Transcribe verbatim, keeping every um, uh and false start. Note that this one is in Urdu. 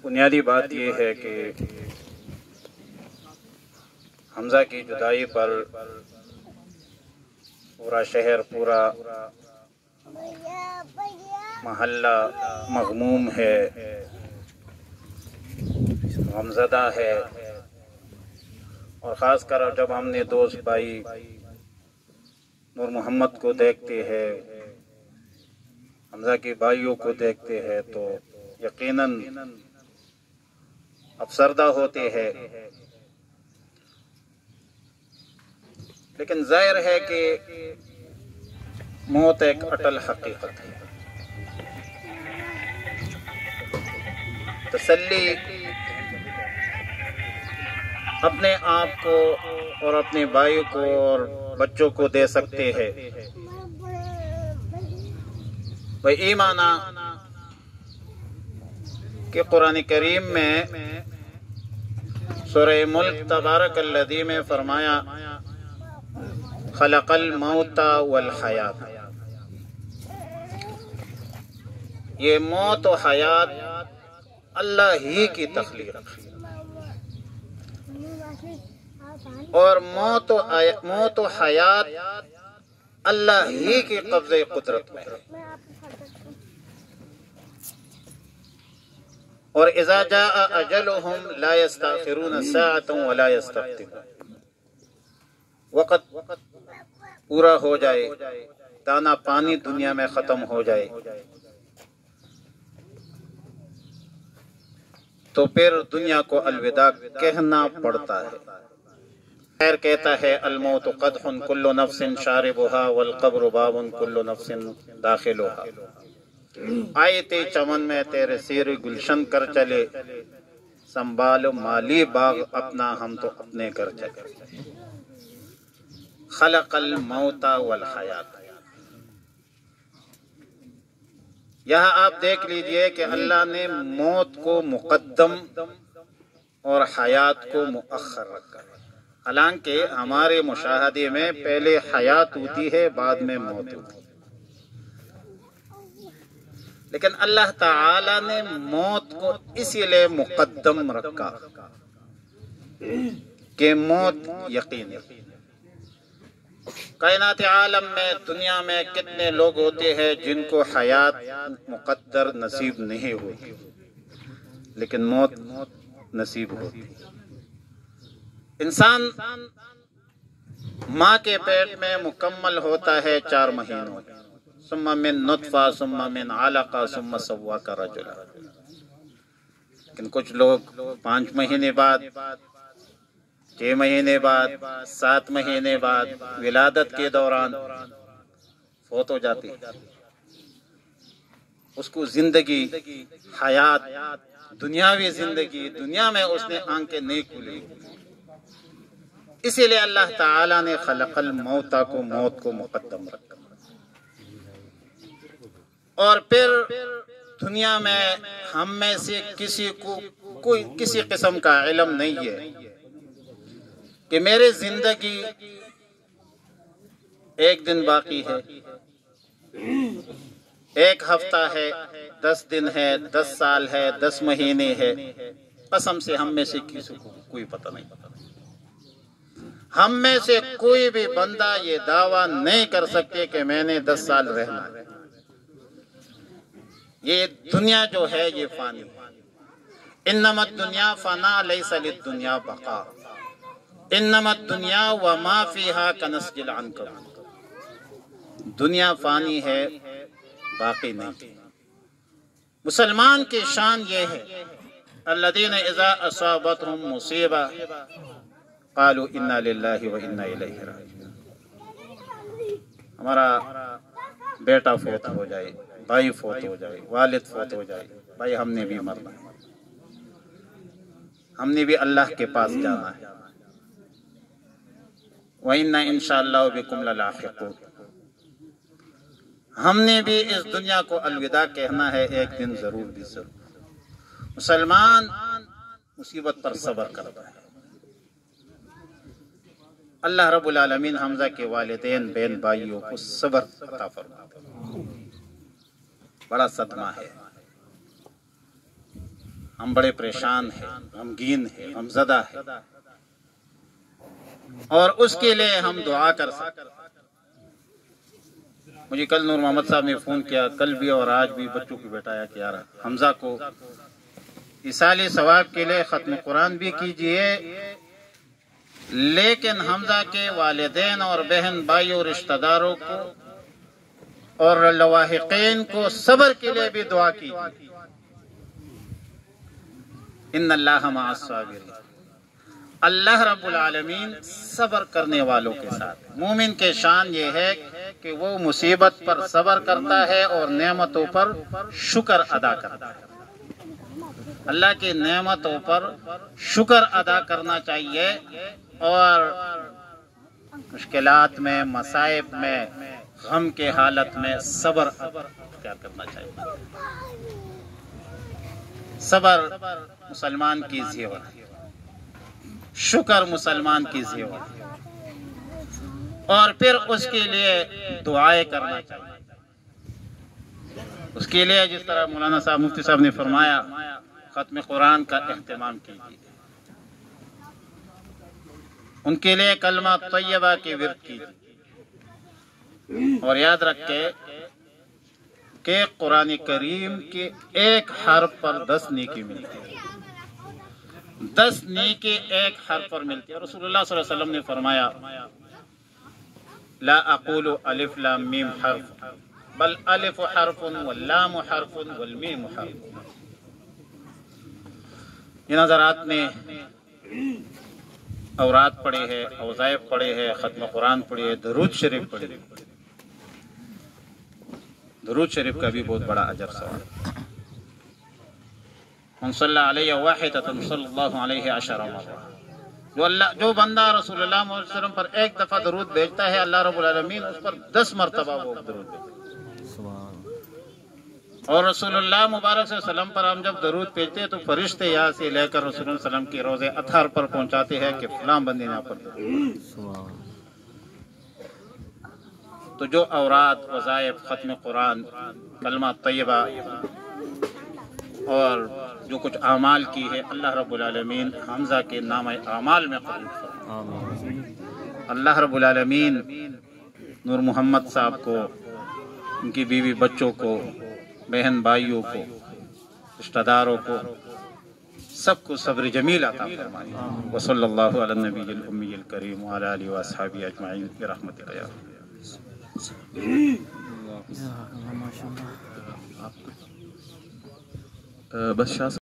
بنیادی بات یہ ہے کہ حمزہ کی جدائی پر پورا شہر، پورا محلہ مغموم ہے، غمزدہ ہے، اور خاص کر جب ہم نے دوست بھائی نور محمد کو دیکھتے ہیں، حمزہ کے بھائیوں کو دیکھتے ہیں تو یقیناً افسردہ ہوتے ہیں، لیکن ظاہر ہے کہ موت ایک اٹل حقیقت ہے۔ تسلی اپنے آپ کو اور اپنے بھائی کو اور بچوں کو دے سکتے ہیں۔ وہ ایمانا کہ قرآن کریم میں سورہ ملک تبارک الذی میں فرمایا خلق الموت والحیات، یہ موت و حیات اللہ ہی کی تخلیق ہے، اور موت و موت و حیات اللہ ہی کی قبضہ قدرت میں ہے۔ اور اذا جاء اجلهم لا يستأخرون ساعة ولا يستقدمون، وقت پورا ہو جائے، دانا پانی دنیا میں ختم ہو جائے تو پھر دنیا کو الوداع کہنا پڑتا ہے۔ خیر کہتا ہے الموت قدح کل نفس شاربها والقبر باب کل نفس داخلها، آئے تے چمن میں تیرے سیر گلشن کر چلے، سنبھالو مالی باغ اپنا ہم تو اپنے گھر چلے۔ خلق الموت والحیات، یہاں آپ دیکھ لیجئے کہ اللہ نے موت کو مقدم اور حیات کو مؤخر رکھا، حالانکہ ہمارے مشاہدے میں پہلے حیات ہوتی ہے بعد میں موت ہوتی ہے، لیکن اللہ تعالی نے موت کو اسی لیے مقدم رکھا کہ موت یقین ہے۔ کائنات عالم میں، دنیا میں کتنے لوگ ہوتے ہیں جن کو حیات مقدر نصیب نہیں ہوتی، لیکن موت نصیب ہوتی۔ انسان ماں کے پیٹ میں مکمل ہوتا ہے چار مہینوں، ثم من نطفہ ثم من علقہ ثم سواک رجلا، لیکن کچھ لوگ پانچ مہینے بعد، چھ مہینے بعد، سات مہینے بعد، ولادت کے دوران فوت ہو جاتی، اس کو زندگی، حیات، دنیاوی زندگی، دنیا میں اس نے آنکھیں نہیں کھولی، اسی لیے اللہ تعالی نے خلق الموت کو، موت کو مقدم رکھا۔ اور پھر دنیا میں ہم میں سے کسی کو کوئی کسی قسم کا علم نہیں ہے کہ میری زندگی ایک دن باقی ہے، ایک ہفتہ ہے، دس دن ہے، دس سال ہے، دس مہینے ہے، قسم سے ہم میں سے کسی کو کوئی پتہ نہیں۔ ہم میں سے کوئی بھی بندہ یہ دعویٰ نہیں کر سکتے کہ میں نے دس سال رہنا ہے۔ یہ دنیا جو ہے یہ فانی ہے۔ انما الدنیا فنا لیس للدنیا بقا، انما الدنیا وما فیہا کنسج العنکبوت، دنیا فانی ہے، باقی نہیں۔ مسلمان کی شان یہ ہے الذین اذا اصابتهم مصیبہ قالوا انا للہ و انا الیہ راجعون۔ ہمارا بیٹا فوت ہو جائے، بھائی فوت ہو جائے، والد فوت ہو جائے، بھائی ہم نے بھی مرنا ہے، ہم نے بھی اللہ کے پاس جانا ہے، وَإِنَّا إِنْ شَاءَ اللَّهُ بِكُمْ لَلَاحِقُونَ، ہم نے بھی اس دنیا کو الوداع کہنا ہے ایک دن ضرور بھی ضرور۔ مسلمان مصیبت پر صبر کرتا ہے۔ اللہ رب العالمین حمزہ کے والدین، بہن بھائیوں کو صبر عطا فرماتا ہے۔ بڑا صدمہ ہے۔ ہم بڑے پریشان ہیں، غمگین ہیں، غمزدہ ہیں، اور اس کے لیے ہم دعا کر سکتے۔ مجھے کل نور محمد صاحب نے فون کیا، کل بھی اور آج بھی بچوں کو بٹایا کہ یار حمزہ کو ایصال ثواب کے لیے ختم قرآن بھی کیجئے، لیکن حمزہ کے والدین اور بہن بھائی اور رشتہ داروں کو اور لواحقین کو صبر کے لیے بھی دعا کیجئے۔ ان اللہ مع الصابرین، اللہ رب العالمین صبر کرنے والوں کے ساتھ۔ مومن کے شان یہ ہے کہ وہ مصیبت پر صبر کرتا ہے اور نعمتوں پر شکر ادا کرتا ہے۔ اللہ کی نعمتوں پر شکر ادا کرنا چاہیے، اور مشکلات میں، مصائب میں، غم کے حالت میں صبر اختیار کرنا چاہیے۔ صبر مسلمان کی زیور ہے، شکر مسلمان کی زیور ہے، اور پھر اس کے لیے دعائیں کرنا چاہیے۔ اس کے لیے جس طرح مولانا صاحب مفتی صاحب نے فرمایا، ختم قرآن کا اہتمام کیجیے، ان کے لیے کلمہ طیبہ کی ورد کیجیے، اور یاد رکھے کہ قرآن کریم کے ایک حرف پر دس نیکی ملتی ہے، دس نیکی ایک حرف پر ملتی ہے۔ رسول اللہ صلی اللہ علیہ وسلم نے فرمایا، لا اقول الف لام میم حرف بل الف حرف واللام حرف والمیم حرف۔ ان حضرات نے اورات پڑھے ہیں، وظائف پڑھے ہیں، ختم قرآن پڑھے ہے، درود شریف پڑھے۔ درود شریف کا بھی بہت بڑا اجر سوال ہے۔ من صلی علیہ واحدۃ صلی اللہ علیہ عشر مرہ، جو اللہ جو بندہ رسول اللہ صلی اللہ علیہ وسلم پر ایک دفعہ درود بھیجتا ہے، اللہ رب العالمین اس پر دس مرتبہ وہ درود بھیجتا ہے۔ اور رسول اللہ مبارک صلی اللہ علیہ وسلم پر ہم جب درود بھیجتے ہیں تو فرشتے یہاں سے لے کر رسول اللہ صلی اللہ علیہ وسلم کی روضے اطہر پر پہنچاتے ہیں کہ فلاں بندے نے پر درود۔ تو جو اورات، وظائف، ختم قرآن، کلمہ طیبہ اور جو کچھ اعمال کی ہے، اللہ رب العالمین حمزہ کے نام اعمال میں قبول فرمائے۔ اللہ رب العالمین نور محمد صاحب کو، ان کی بیوی بچوں کو، بہن بھائیوں کو، رشتہ داروں کو، سب کو صبر جمیل عطا فرمائے۔ وصلی اللہ علی النبی الامی الکریم وعلی آلہ واصحابہ اجمعین برحمتک یا رب۔ بس